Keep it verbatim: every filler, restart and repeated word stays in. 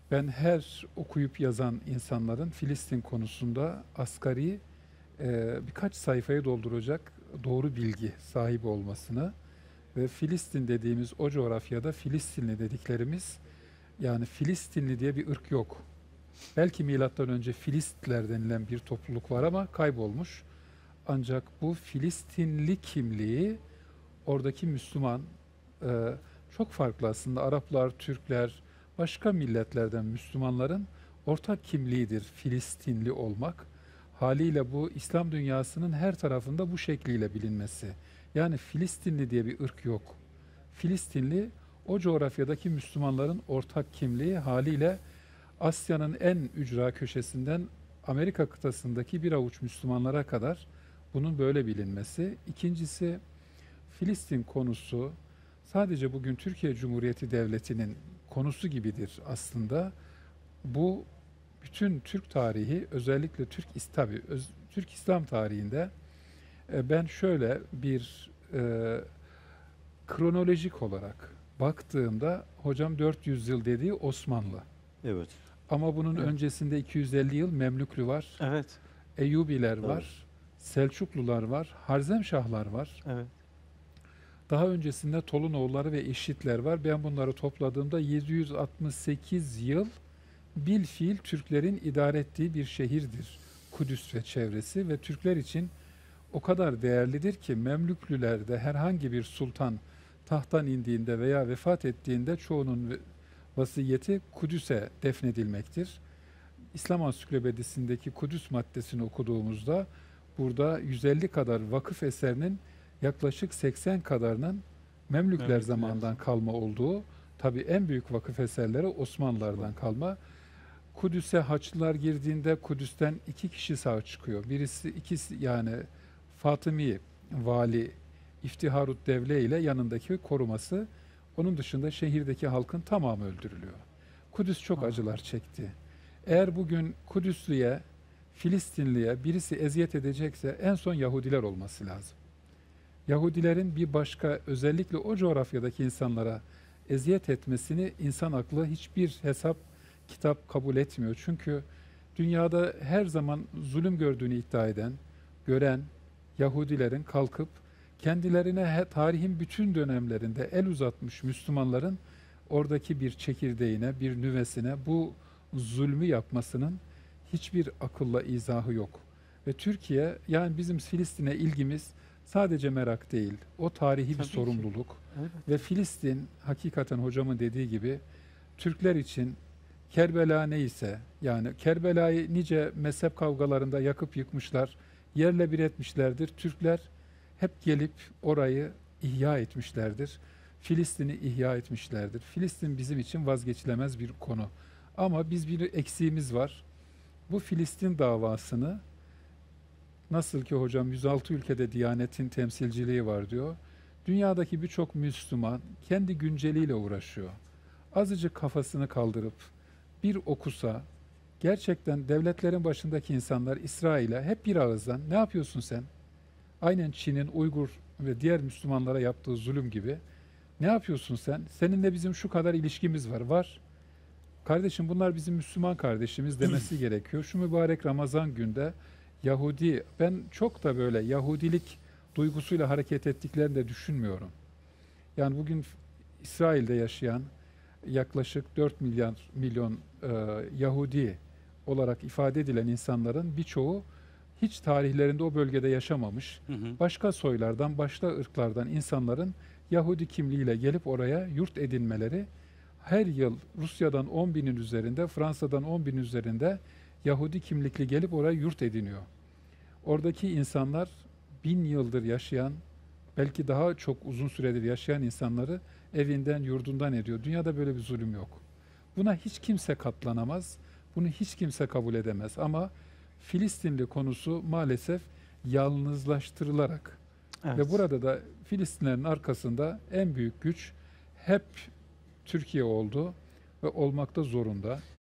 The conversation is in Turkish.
Ben her okuyup yazan insanların Filistin konusunda asgari e, birkaç sayfayı dolduracak doğru bilgi sahibi olmasını ve Filistin dediğimiz o coğrafyada Filistinli dediklerimiz, yani Filistinli diye bir ırk yok. Belki milattan önce Filistler denilen bir topluluk var ama kaybolmuş. Ancak bu Filistinli kimliği oradaki Müslüman, e, çok farklı aslında Araplar, Türkler, başka milletlerden Müslümanların ortak kimliğidir Filistinli olmak. Haliyle bu İslam dünyasının her tarafında bu şekliyle bilinmesi. Yani Filistinli diye bir ırk yok. Filistinli o coğrafyadaki Müslümanların ortak kimliği, haliyle Asya'nın en ücra köşesinden Amerika kıtasındaki bir avuç Müslümanlara kadar bunun böyle bilinmesi. İkincisi, Filistin konusu sadece bugün Türkiye Cumhuriyeti Devleti'nin konusu gibidir aslında. Bu bütün Türk tarihi, özellikle Türk İs- tabii, öz- Türk İslam tarihinde e, ben şöyle bir e, kronolojik olarak baktığımda, hocam dört yüz yıl dediği Osmanlı. Evet. Ama bunun Evet. öncesinde iki yüz elli yıl Memlüklü var, Evet. Eyyubiler Doğru. var, Selçuklular var, Harzemşahlar var. Evet. Daha öncesinde Tolunoğulları ve İşitler var. Ben bunları topladığımda yedi yüz altmış sekiz yıl bilfiil Türklerin idare ettiği bir şehirdir Kudüs ve çevresi, ve Türkler için o kadar değerlidir ki Memlüklülerde herhangi bir sultan tahttan indiğinde veya vefat ettiğinde çoğunun ve- vasiyeti Kudüs'e defnedilmektir. İslam Ansiklopedisindeki Kudüs maddesini okuduğumuzda burada yüz elli kadar vakıf eserinin yaklaşık seksen kadarının Memlükler Memlükler. zamanından kalma olduğu, tabii en büyük vakıf eserleri Osmanlılardan kalma. Kudüs'e Haçlılar girdiğinde Kudüs'ten iki kişi sağ çıkıyor. Birisi ikisi, yani Fatımi vali İftiharut Devle ile yanındaki koruması. Onun dışında şehirdeki halkın tamamı öldürülüyor. Kudüs çok Aa. acılar çekti. Eğer bugün Kudüslüye, Filistinliye birisi eziyet edecekse en son Yahudiler olması lazım. Yahudilerin bir başka, özellikle o coğrafyadaki insanlara eziyet etmesini insan aklı hiçbir hesap kitap kabul etmiyor. Çünkü dünyada her zaman zulüm gördüğünü iddia eden, gören Yahudilerin kalkıp kendilerine he- tarihin bütün dönemlerinde el uzatmış Müslümanların oradaki bir çekirdeğine, bir nüvesine bu zulmü yapmasının hiçbir akılla izahı yok. Ve Türkiye, yani bizim Filistin'e ilgimiz sadece merak değil, o tarihi bir Tabii ki. sorumluluk. Evet. Ve Filistin, hakikaten hocamın dediği gibi, Türkler için Kerbela neyse, yani Kerbela'yı nice mezhep kavgalarında yakıp yıkmışlar, yerle bir etmişlerdir. Türkler hep gelip orayı ihya etmişlerdir. Filistin'i ihya etmişlerdir. Filistin bizim için vazgeçilemez bir konu. Ama biz bir eksiğimiz var. Bu Filistin davasını, nasıl ki hocam yüz altı ülkede Diyanet'in temsilciliği var diyor, dünyadaki birçok Müslüman kendi günceliyle uğraşıyor. Azıcık kafasını kaldırıp bir okusa, gerçekten devletlerin başındaki insanlar İsrail'e hep bir ağızdan ne yapıyorsun sen? Aynen Çin'in Uygur ve diğer Müslümanlara yaptığı zulüm gibi. Ne yapıyorsun sen? Seninle bizim şu kadar ilişkimiz var. Var. Kardeşim, bunlar bizim Müslüman kardeşimiz demesi gerekiyor. Şu mübarek Ramazan günde Yahudi, ben çok da böyle Yahudilik duygusuyla hareket ettiklerini de düşünmüyorum. Yani bugün İsrail'de yaşayan yaklaşık dört milyar milyon e, Yahudi olarak ifade edilen insanların birçoğu hiç tarihlerinde o bölgede yaşamamış. Hı hı. Başka soylardan, başka ırklardan insanların Yahudi kimliğiyle gelip oraya yurt edinmeleri, her yıl Rusya'dan on binin üzerinde, Fransa'dan on bin üzerinde Yahudi kimlikli gelip oraya yurt ediniyor. Oradaki insanlar bin yıldır yaşayan, belki daha çok uzun süredir yaşayan insanları evinden, yurdundan ediyor. Dünyada böyle bir zulüm yok. Buna hiç kimse katlanamaz, bunu hiç kimse kabul edemez. Ama Filistinli konusu maalesef yalnızlaştırılarak ve Evet. burada da Filistinlerin arkasında en büyük güç hep Türkiye oldu ve olmakta zorunda.